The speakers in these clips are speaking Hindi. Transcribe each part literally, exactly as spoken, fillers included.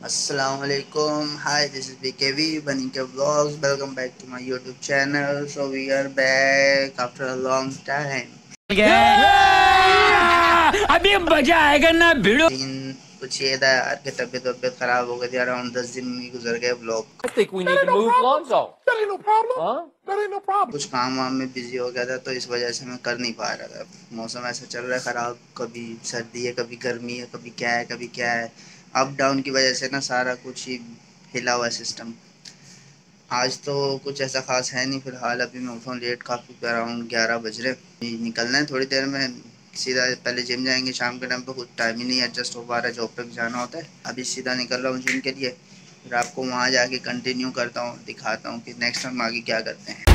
Assalamualaikum. Hi, this is B K V Baninke Vlogs. Welcome back to my YouTube channel. So we are back after a long time. अभी मजा आएगा ना भिड़ो। लेकिन कुछ ये था यार कि तबीयत तबीयत खराब हो गई थी। अराउंड दस दिन में गुजर गए ब्लॉग। कुछ काम वाम में बिजी हो गया था तो इस वजह से मैं कर नहीं पा रहा था। मौसम ऐसा चल रहा है ख़राब, कभी सर्दी है, कभी गर्मी है, कभी क्या है कभी क्या है। अप डाउन की वजह से ना सारा कुछ ही हिला हुआ है सिस्टम। आज तो कुछ ऐसा खास है नहीं फ़िलहाल। अभी मैं उठा हूँ लेट काफ़ी, अराउंड ग्यारह बज रहे। निकलना है थोड़ी देर में, सीधा पहले जिम जाएंगे। शाम के टाइम पे कुछ टाइम ही नहीं एडजस्ट हो पा रहा है, जॉब पे भी जाना होता है। अभी सीधा निकल रहा हूँ जिम के लिए, फिर आपको वहाँ जाके कंटिन्यू करता हूँ, दिखाता हूँ कि नेक्स्ट टाइम आगे क्या करते हैं।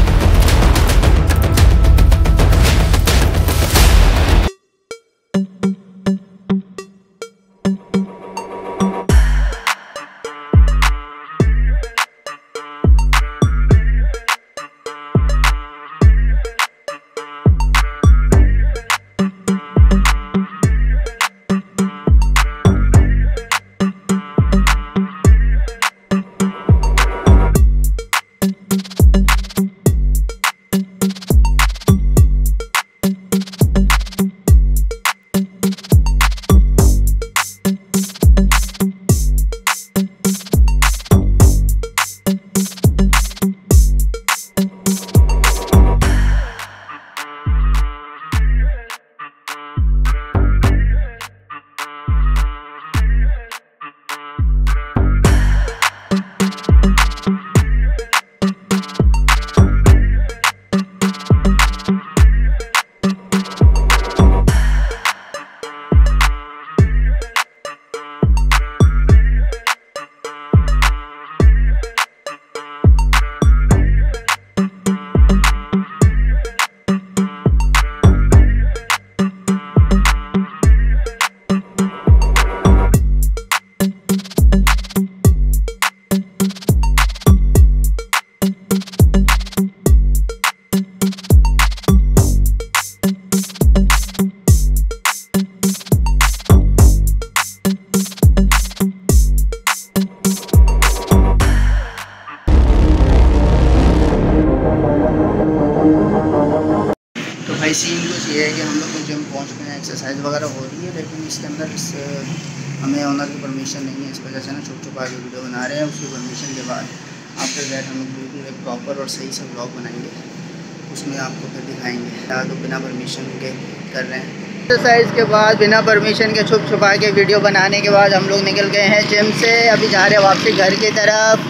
भाई सीन कुछ ये है कि हम लोग को जिम पहुँच गए हैं, एक्सरसाइज वगैरह हो रही है, लेकिन इसके अंदर इस हमें ओनर की परमिशन नहीं है। इस वजह से ना छुप छुपा के वीडियो बना रहे हैं। उसकी परमिशन के बाद आफ्टर दैट हम लोग बिल्कुल एक प्रॉपर और सही सा ब्लॉग बनाएंगे, उसमें आपको फिर दिखाएंगे। या तो बिना परमिशन के कर रहे हैं एक्सरसाइज के बाद, बिना परमिशन के छुप छुपा के वीडियो बनाने के बाद हम लोग निकल गए हैं जिम से। अभी जा रहे हैं वापसी घर की तरफ,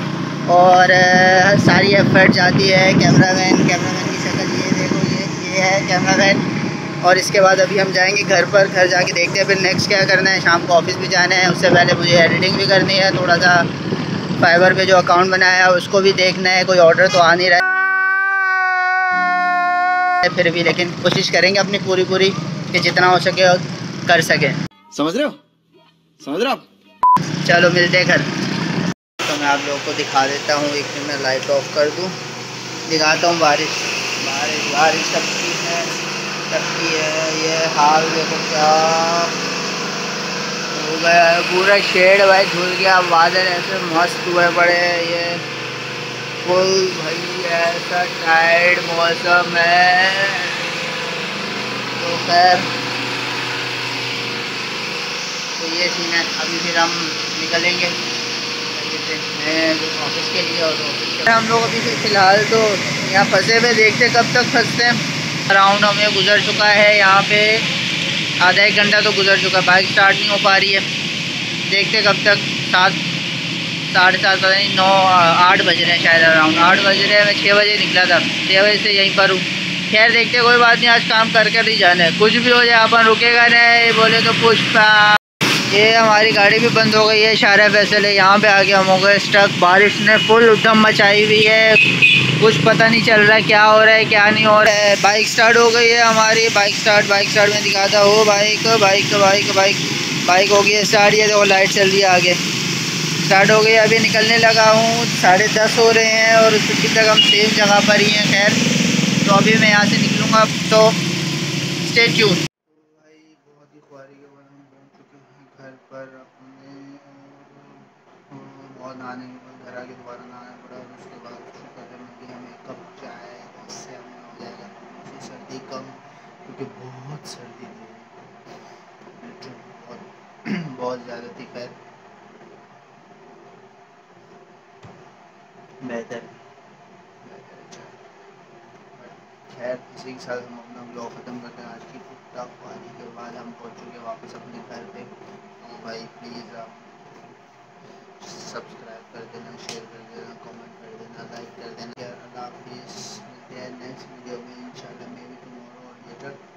और सारी एफर्ट जाती है कैमरामैन कैमरामैन की शक्ल ये देखो, ये ये है कैमरामैन। और इसके बाद अभी हम जाएंगे घर पर, घर जाके देखते हैं फिर नेक्स्ट क्या करना है। शाम को ऑफिस भी जाना है, उससे पहले मुझे एडिटिंग भी करनी है। थोड़ा सा फाइवर पे जो अकाउंट बनाया है उसको भी देखना है। कोई ऑर्डर तो आ नहीं रहा है फिर भी, लेकिन कोशिश करेंगे अपनी पूरी पूरी कि जितना हो सके कर सके। समझ रहे हो समझ रहे हो आप। चलो मिलते हैं घर। तो मैं आप लोगों को दिखा देता हूँ, एक दिन मैं लाइट ऑफ कर दूँ, दिखाता हूँ। बारिश बारिश बारिश सबकी है सबकी है। ये हाल देखो क्या हो गया है, पूरा शेड भाई धुल गया। बादल ऐसे मस्त हुए पड़े हैं, ये फुल भाई ऐसा टाइट मौसम है। तो खैर तो ये सीन है। अभी फिर हम निकलेंगे ऑफिस के लिए, और ऑफिस के हम लोग अभी फ़िलहाल तो यहाँ फंसे हुए, देखते कब तक फंसते हैं। अराउंड हमें गुजर चुका है यहाँ पे आधा एक घंटा तो गुजर चुका है। बाइक स्टार्ट नहीं हो पा रही है, देखते कब तक। सात साढ़े सात पता नहीं नौ आठ बज रहे हैं शायद, अराउंड आठ बज रहे हैं। मैं छः बजे निकला था, छः बजे से यहीं पर हूँ। खैर देखते कोई बात नहीं, आज काम कर कर ही जाना है। कुछ भी हो जाए अपन रुकेगा नहीं, बोले तो पुष्पा। ये हमारी गाड़ी भी बंद हो गई है, शारा फैसल है। यहाँ पे आके हम हो गए स्टक। बारिश ने फुल उद्दम मचाई हुई है, कुछ पता नहीं चल रहा है क्या हो रहा है क्या नहीं हो रहा है। बाइक स्टार्ट हो गई है हमारी, बाइक स्टार्ट बाइक स्टार्ट में दिखाता हो। Bike bike bike bike bike हो गई है स्टार्ट। ये देखो लाइट चल रही है आगे, स्टार्ट हो गई। अभी निकलने लगा हूँ, साढ़े दस हो रहे हैं और अभी तक हम सेम जगह पर ही हैं। खैर तो अभी मैं यहाँ से निकलूँगा, तो स्टे ट्यून। भाई बहुत ही ख्वारी के बाद हम पहुँच चुके हैं घर पर अपने, बहुत नहाने के बाद घर आके दोबारा नहाना पड़ा और उसके बाद शुक्र है मिल गई हमें एक कप चाय, इससे हमें हो जाएगा थोड़ी सी सर्दी कम, क्योंकि बहुत सर्दी थी, बहुत बहुत ज़्यादा थी। खैर बेहतर बेहतर चाय। खैर इसी के साथ हम अपना ब्लॉग ख़त्म करते हैं। आज की कुत्ता पानी के बाद हम पहुँच चुके वापस अपने घर पे। तो भाई प्लीज़ आप सब्सक्राइब कर देना, शेयर कर देना, कमेंट कर देना, लाइक कर देना। अल्लाह हाफिज़, मिलते हैं नेक्स्ट वीडियो में इंशाल्लाह, मे बी टुमारो और लेटर।